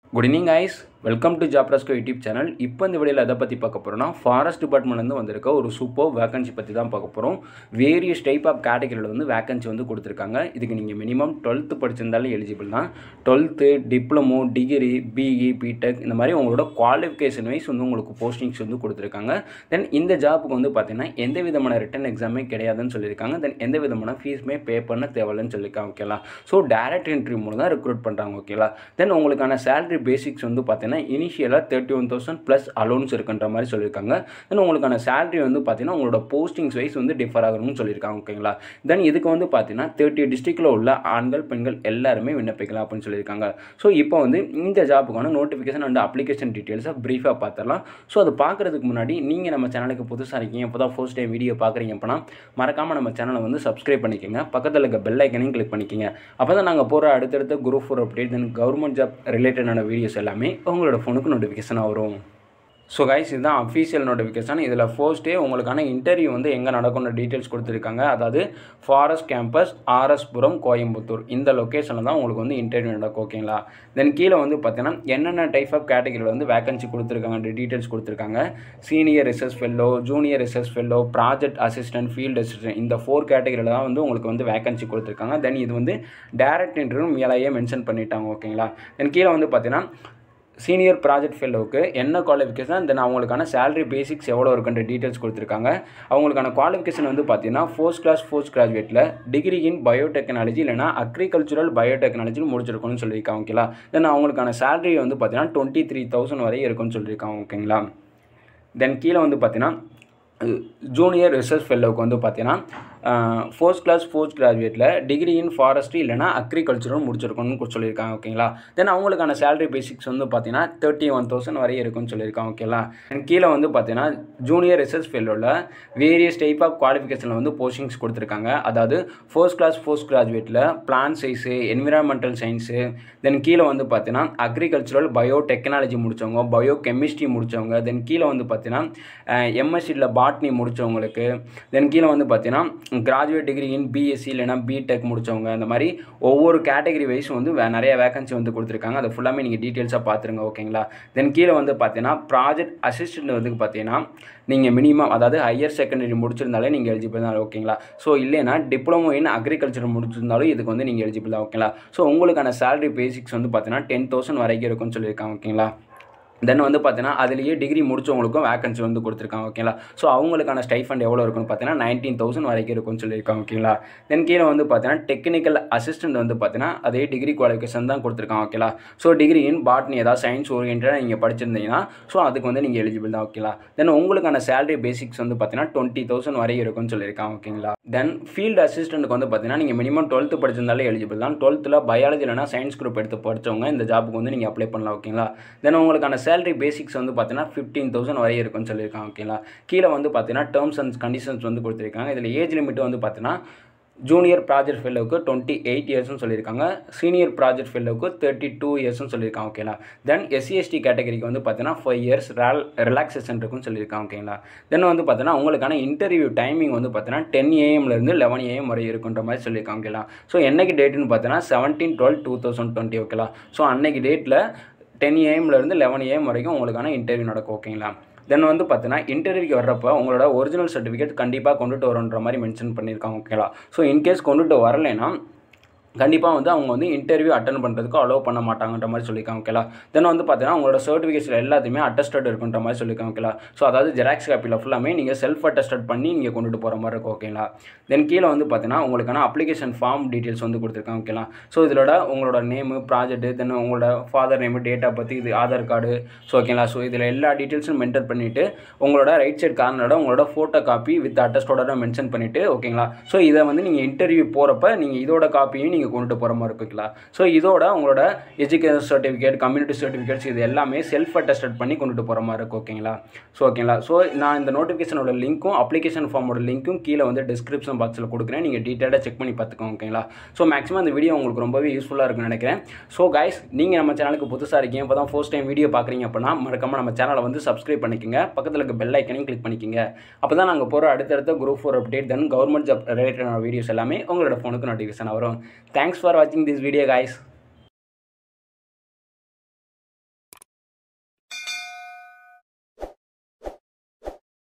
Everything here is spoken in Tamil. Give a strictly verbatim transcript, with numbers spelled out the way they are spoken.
Good evening guys, welcome to Job YouTube channel. இப்போ இந்த வீடியோல எதை பத்தி பார்க்க போறோம்னா ஃபாரஸ்ட் டிபார்ட்மென்ட்ல இருந்து வந்திருக்க ஒரு சூப்பர் வேகன்சி பத்தி தான் பார்க்க போறோம். வேரியஸ் டைப் ஆஃப் கேட்டகரியில வந்து வேகன்சி வந்து கொடுத்திருக்காங்க. இதுக்கு நீங்க மினிமம் twelfth படிச்சிருந்தாலே எலிஜிபிள் தான். twelfth, diploma, degree, B E, B.Tech இந்த மாதிரி உங்களோட குவாலிஃபிகேஷன் வைஸ் வந்து உங்களுக்கு போஸ்டிங்ஸ் வந்து கொடுத்திருக்காங்க. தென் இந்த ஜாபுக்கு வந்து பாத்தீங்கன்னா எந்த விதமான ரிட்டன் எக்ஸாமே கிடையாதுன்னு சொல்லிருக்காங்க. தென் எந்த விதமான ஃபீஸ்மே பே பண்ண தேவையில்லைன்னு சொல்லிருக்காங்க. ஓகேங்களா? சோ டைரக்ட் என்ட்ரி மூலம் தான் ரெக்ரூட் பண்றாங்க. ஓகேங்களா? தென் உங்களுக்கான salary basics வந்து பாத்தீங்கன்னா இனிஷியலா thirty-one thousand plus allowance இருக்குன்ற மாதிரி சொல்லிருக்காங்க. தென் உங்களுக்கான salary வந்து பாத்தீங்கன்னா உங்களோட போஸ்டிங்ஸ் வைஸ் வந்து டிஃபர் ஆகும்னு சொல்லிருக்காங்க. ஓகேங்களா? தென் இதுக்கு வந்து பாத்தீங்கன்னா thirty டிஸ்ட்ரிக்ட்ல உள்ள ஆண்கள் பெண்கள் எல்லாரும் விண்ணப்பிக்கலாம் அப்படினு சொல்லிருக்காங்க. சோ இப்போ வந்து இந்த ஜாபுக்கான நோட்டிஃபிகேஷன் அண்ட் அப்ளிகேஷன் டீடைல்ஸை பிரீஃபா பார்த்தறலாம். சோ அது பார்க்கிறதுக்கு முன்னாடி நீங்க நம்ம சேனலுக்கு புதுசா இருக்கீங்க, இப்போதான் ஃபர்ஸ்ட் டைம் வீடியோ பார்க்கறீங்க அப்படினா மறக்காம நம்ம சேனலை வந்து சப்ஸ்கிரைப் பண்ணிக்கங்க. பக்கத்துல இருக்க பெல் ஐகானையும் கிளிக் பண்ணிக்கங்க. அப்பதான் நாங்க போற அடுத்தடுத்த group four update then government job ரிலேட்டடான வீடியோஸ் எல்லாமே உங்களோட ஃபோனுக்கு நோட்டிஃபிகேஷன் வரும். ஸோ கைஸ் இதுதான் அஃபீஷியல் நோட்டிஃபிகேஷன். இதில் ஃபர்ஸ்ட் டே உங்களுக்கான இன்டர்வியூ வந்து எங்கே நடக்கும்னு டீட்டெயில்ஸ் கொடுத்துருக்காங்க. அதாவது forest campus RS Puram Coimbatore இந்த லொக்கேஷனில் தான் உங்களுக்கு வந்து இன்டர்வியூ நடக்கும். ஓகேங்களா? தென் கீழே வந்து பார்த்தீங்கன்னா என்னென்ன டைப் ஆஃப் கேட்டகரியில் வந்து வேகன்சி கொடுத்துருக்காங்க டீட்டெயில்ஸ் கொடுத்துருக்காங்க. Senior research fellow, junior research fellow, project assistant, field assistant இந்த ஃபோர் கேட்டகரியில் தான் வந்து உங்களுக்கு வந்து வேகன்சி கொடுத்துருக்காங்க. தென் இது வந்து டைரக்ட் இன்டர்வியூ மேலேயே மென்ஷன் பண்ணிட்டாங்க. ஓகேங்களா? தென் கீழே வந்து பார்த்தீங்கன்னா சீனியர் ப்ராஜெக்ட் ஃபெல்லோவுக்கு என்ன குவாலிஃபிகேஷன் தென் அவங்களுக்கான சேலரி பேசிக்ஸ் எவ்வளோ இருக்குன்ற டீட்டெயில்ஸ் கொடுத்துருக்காங்க. அவங்களுக்கான குவாலிஃபிகேஷன் வந்து பார்த்தீங்கன்னா ஃபோர்த் கிளாஸ் போஸ்ட் கிராஜுவேட்டில் டிகிரி இன் பயோடெக்னாலஜி இல்லைனா அக்ரிகல்ச்சுரல் பயோடெக்னாலஜி முடிச்சிருக்கணும்னு சொல்லியிருக்காங்க. ஓகேங்களா? தென் அவங்களுக்கான சேலரி வந்து பார்த்தீங்கன்னா டுவெண்ட்டி த்ரீ தௌசண்ட் வரை இருக்குன்னு சொல்லியிருக்காங்க. ஓகேங்களா? தென் கீழே வந்து பார்த்தீங்கன்னா ஜூனியர் ரிசர்ச் ஃபெல்லோவுக்கு வந்து பார்த்தீங்கன்னா ஃபோர்த் கிளாஸ் போஸ்ட் கிராஜுவேட்டில் டிகிரி இன் ஃபாரஸ்ட்ரி இல்லைனா அக்ரிகல்ச்சரும் முடிச்சிருக்கணும்னு சொல்லியிருக்காங்க. ஓகேங்களா? தென் அவங்களுக்கான சேலரி பேசிக்ஸ் வந்து பார்த்தீங்கன்னா தேர்ட்டி ஒன் தௌசண்ட் வரை இருக்குன்னு சொல்லியிருக்காங்க. ஓகேங்களா? அண்ட் கீழே வந்து பார்த்தீங்கன்னா ஜூனியர் ரிசர்ச் ஃபெல்லோவில் வேரியஸ் டைப் ஆஃப் குவாலிஃபிகேஷனில் வந்து போஸ்டிங்ஸ் கொடுத்துருக்காங்க. அதாவது ஃபர்ஸ்ட் கிளாஸ் போஸ்ட் கிராஜுவேட்டில் plant science, environmental science, then கீழே வந்து பார்த்தீங்கன்னா அக்ரிகல்ச்சரல் பயோ டெக்னாலஜி முடித்தவங்க, பயோ கெமிஸ்ட்ரி முடித்தவங்க, தென் கீழே வந்து பார்த்தீங்கன்னா எம்.Sc பாட்னி முடித்தவங்களுக்கு, தென் கீழே வந்து பார்த்தீங்கன்னா கிராஜுவேட் டிகிரி இன் B.Sc இல்லைனா B.Tech முடித்தவங்க, இந்த மாதிரி ஒவ்வொரு கேட்டகரி வைஸ் வந்து நிறைய வேகன்சி வந்து கொடுத்துருக்காங்க. அதை ஃபுல்லாமே நீங்கள் டீட்டெயில்ஸாக பார்த்துருங்க. ஓகேங்களா? தென் கீழே வந்து பார்த்தீங்கன்னா ப்ராஜெக்ட் அசிஸ்டன்ட் வந்து பார்த்தீங்கன்னா நீங்கள் மினிமம் அதாவது ஹையர் செகண்டரி முடிச்சிருந்தாலே நீங்கள் எலிஜிபிள் தான். ஓகேங்களா? ஸோ இல்லைனா டிப்ளமோ இன் அக்ரிகல்ச்சர் முடிச்சிருந்தாலும் இதுக்கு வந்து நீங்கள் எலிஜிபிள் தான். ஓகேங்களா? ஸோ உங்களுக்கான சேலரி பேசிக்ஸ் வந்து பார்த்தீங்கன்னா டென் தௌசண்ட் வரைக்கும் இருக்குன்னு சொல்லியிருக்காங்க. ஓகேங்களா? தென் வந்து பார்த்தீங்கன்னா அதுலேயே டிகிரி முடிச்சவங்களுக்கும் வேகன்சி வந்து கொடுத்துருக்காங்க. ஓகேங்களா? ஸோ அவங்களுக்கான ஸ்டைஃபண்ட் எவ்வளோ இருக்குன்னு பார்த்தீங்கன்னா நைன்டீன் தௌசண்ட் வரைக்கும் இருக்குன்னு சொல்லியிருக்காங்க. ஓகேங்களா? தென் கீழே வந்து பார்த்தீங்கன்னா டெக்னிக்கல் அசிஸ்டன்ட் வந்து பார்த்தீங்கன்னா அதே டிகிரி குவாலிஃபிகேஷன் தான் கொடுத்துருக்காங்க. ஓகேங்களா? ஸோ டிகிரி இன் பாட்னி ஏதாவது சயின்ஸ் ஓரியன்டாக நீங்கள் படிச்சிருந்தீங்கன்னா ஸோ அதுக்கு வந்து நீங்கள் எலிஜிபிள் தான். ஓகேங்களா? தென் உங்களுக்கான சேலரி பேசிக்ஸ் வந்து பார்த்தீங்கன்னா டுவெண்ட்டி தௌசண்ட் வரைக்கும் இருக்குன்னு சொல்லியிருக்காங்க. ஓகேங்களா? தென் ஃபீல்டு அசிஸ்டன்ட்டுக்கு வந்து பார்த்தீங்கன்னா நீங்கள் மினிமம் டுவெல்த்து படிச்சிருந்தாலே எலிஜிபிள் தான். டுவெல்த்தில் பயாலஜி இல்லைனா சயின்ஸ் குரூப் எடுத்து படித்தவங்க இந்த ஜாபுக்கு வந்து நீங்கள் அப்ளை பண்ணலாம். ஓகேங்களா? தென் உங்களுக்கான சேலரி பேசிக்ஸ் வந்து பார்த்தீங்கன்னா ஃபிஃப்டீன் தௌசண்ட் வரை இருக்குன்னு சொல்லியிருக்காங்க. ஓகேங்களா? கீழே வந்து பார்த்தீங்கன்னா டேர்ம்ஸ் அண்ட் கண்டிஷன்ஸ் வந்து கொடுத்துருக்காங்க. இதில் ஏஜ் லிமிட் வந்து பார்த்தீங்கன்னா ஜூனியர் ப்ராஜெக்ட் ஃபெல்லோவுக்கு டுவெண்ட்டி எயிட் இயர்ஸ்னு சொல்லியிருக்காங்க. சீனியர் ப்ராஜெக்ட் ஃபெல்லோவுக்கு தேர்ட்டி டூ இயர்ஸ்னு சொல்லியிருக்காங்க. ஓகேங்களா? தென் எஸ்சி எஸ்டி கேட்டகரிக்கு வந்து பார்த்தீங்கன்னா ஃபைவ் இயர்ஸ் ரேல் ரிலாக்ஸேஷன் இருக்குன்னு சொல்லியிருக்காங்க. ஓகேங்களா? தென் வந்து பார்த்தீங்கன்னா உங்களுக்கான இன்டர்வியூ டைமிங் வந்து பார்த்தீங்கன்னா டென் ஏஎம்லேருந்து லெவன் ஏஎம் வரை இருக்குன்ற மாதிரி சொல்லியிருக்காங்க. ஓகேங்களா? ஸோ என்னைக்கு டேட்டுன்னு பார்த்தீங்கன்னா seventeen twelve two thousand twenty ஓகேங்களா? ஸோ அன்னைக்கு டேட்டில் டென் ஏஎம்லேருந்து லெவன் ஏஎம் வரைக்கும் உங்களுக்கான இன்டர்வியூ நடக்கும். ஓகேங்களா? தென் வந்து பார்த்தீங்கன்னா இன்டர்வியூக்கு வர்றப்போ உங்களோட ஒரிஜினல் சர்டிஃபிகேட் கண்டிப்பாக கொண்டுட்டு வரன்ற மாதிரி மென்ஷன் பண்ணியிருக்காங்க. ஓகேங்களா? ஸோ இன்கேஸ் கொண்டுட்டு வரலைன்னா கண்டிப்பாக வந்து அவங்க வந்து இன்டர்வியூ அட்டன் பண்ணுறதுக்கு அலோவ் பண்ண மாட்டாங்கன்ற மாதிரி சொல்லியிருக்காங்க. ஓகேங்களா? தென் வந்து பார்த்தீங்கன்னா உங்களோட சர்டிஃபிகேட்ஸில் எல்லாத்தையுமே அட்டஸ்டட் இருக்குன்ற மாதிரி சொல்லியிருக்காங்க. ஓகேங்களா? ஸோ அதாவது ஜெராக்ஸ் காப்பியில் ஃபுல்லாமே நீங்கள் செல்ஃப் அட்டஸ்டட் பண்ணி நீங்கள் கொண்டுட்டு போகிற மாதிரி இருக்கும். ஓகேங்களா? தென் கீழே வந்து பார்த்தீங்கன்னா உங்களுக்கான அப்ளிகேஷன் ஃபார்ம் டீட்டெயில்ஸ் வந்து கொடுத்துருக்காங்க. ஓகேங்களா? ஸோ இதோட உங்களோட நேமு, ப்ராஜெக்ட்டு, தென் உங்களோட ஃபாதர் நேமு, டேட்டா பற்றி, இது ஆதார் கார்டு, ஸோ ஓகேங்களா? ஸோ இதில் எல்லா டீட்டெயில்ஸும் மென்டர் பண்ணிவிட்டு உங்களோட ரைட் சைட் கார்னரோட உங்களோட ஃபோட்டோ காப்பி வித் அட்டஸ்டோட மென்ஷன் பண்ணிவிட்டு ஓகேங்களா? ஸோ இதை வந்து நீங்கள் இன்டர்வியூ போகிறப்ப நீங்கள் இதோட காப்பியும் நீங்கள் கொண்டுட்டு போகிற மாதிரி இருக்கும். ஸோ இதோட உங்களோட எஜுகேஷன் சர்டிஃபிகேட், கம்யூனிட்டி சர்டிஃபிகேட்ஸ் இது எல்லாமே செல்ஃப் அட்டஸ்டட் பண்ணி கொண்டுட்டு போகிற மாதிரி இருக்கும். ஓகேங்களா? ஸோ ஓகேங்களா? ஸோ நான் இந்த நோட்டிஃபிகேஷனோட லிங்க்கும் அப்ளிகேஷன் ஃபார்மோட லிங்க்கும் கீழே வந்து டிஸ்கிரிப்ஷன் பாக்ஸில் கொடுக்குறேன். நீங்கள் டீட்டெயிலாக செக் பண்ணி பார்த்துக்கோங்க. ஓகேங்களா? ஸோ மேக்ஸிமம் இந்த வீடியோ உங்களுக்கு ரொம்பவே யூஸ்ஃபுல்லாக இருக்குன்னு நினைக்கிறேன். ஸோ கைஸ் நீங்கள் நம்ம சேனலுக்கு புதுசாக இருக்கீங்க, இப்போ தான் ஃபர்ஸ்ட் டைம் வீடியோ பார்க்குறீங்க அப்படின்னா மறக்காமல் நம்ம சேனலை வந்து சப்ஸ்கிரைப் பண்ணிக்கோங்க. பக்கத்தில் இருக்க பெல் ஐக்கனையும் கிளிக் பண்ணிக்கோங்க. அப்போ தான் நாங்கள் போகிற அடுத்தடுத்த group four update then government job ரிலேட்டடான வீடியோஸ் எல்லாமே உங்களோட ஃபோனுக்கு நோட்டிஃபிகேஷன் வரும். தேங்க்ஸ் ஃபார் வாட்சிங் திஸ் வீடியோ guys.